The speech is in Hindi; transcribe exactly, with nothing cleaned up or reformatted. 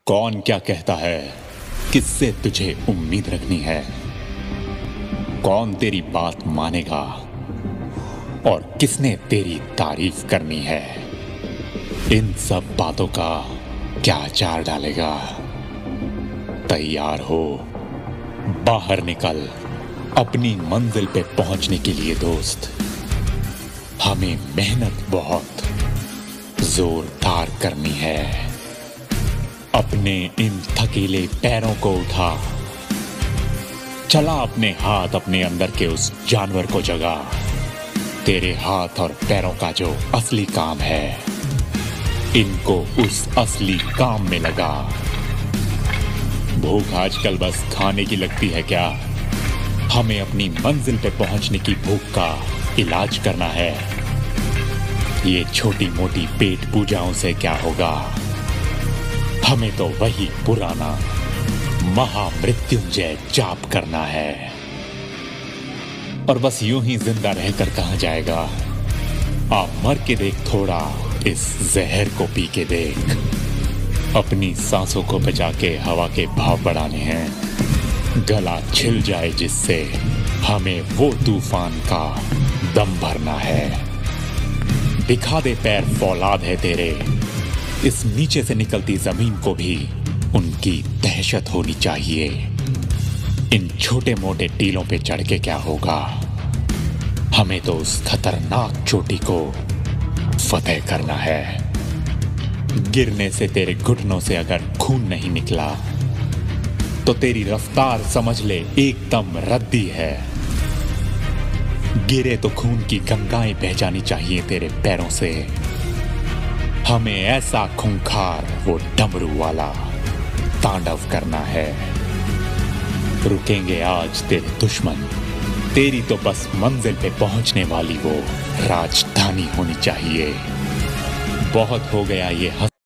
कौन क्या कहता है, किससे तुझे उम्मीद रखनी है, कौन तेरी बात मानेगा और किसने तेरी तारीफ करनी है। इन सब बातों का क्या अचार डालेगा। तैयार हो, बाहर निकल अपनी मंजिल पे पहुंचने के लिए दोस्त। हमें मेहनत बहुत जोरदार करनी है। अपने इन थकीले पैरों को उठा, चला अपने हाथ अपने अंदर के उस जानवर को जगा। तेरे हाथ और पैरों का जो असली काम है, इनको उस असली काम में लगा। भूख आजकल बस खाने की लगती है क्या? हमें अपनी मंजिल पे पहुंचने की भूख का इलाज करना है। ये छोटी मोटी पेट पूजाओं से क्या होगा। हमें तो वही पुराना महामृत्युंजय जाप करना है। और बस यूं ही जिंदा रहकर कहां जाएगा। आप मर के देख थोड़ा, इस जहर को पी के देख। अपनी सांसों को बचा के हवा के भाव बढ़ाने हैं। गला छिल जाए जिससे हमें वो तूफान का दम भरना है। दिखा दे पैर फौलाद है तेरे, इस नीचे से निकलती जमीन को भी उनकी दहशत होनी चाहिए। इन छोटे मोटे टीलों पे चढ़ के क्या होगा। हमें तो उस खतरनाक चोटी को फतेह करना है। गिरने से तेरे घुटनों से अगर खून नहीं निकला तो तेरी रफ्तार समझ ले एकदम रद्दी है। गिरे तो खून की गंगाएं बह जानी चाहिए तेरे पैरों से। हमें ऐसा खूंखार वो डमरू वाला तांडव करना है। रुकेंगे आज तेरे दुश्मन, तेरी तो बस मंजिल पे पहुंचने वाली वो राजधानी होनी चाहिए। बहुत हो गया ये